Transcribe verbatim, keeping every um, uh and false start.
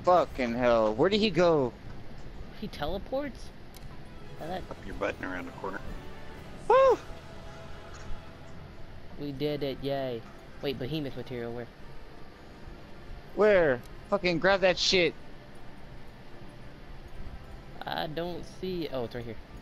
Fucking hell. Where did he go? He teleports? How that... Up your button around the corner. Woo! We did it, yay. Wait, behemoth material, where? Where? Fucking grab that shit. I don't see... Oh, it's right here.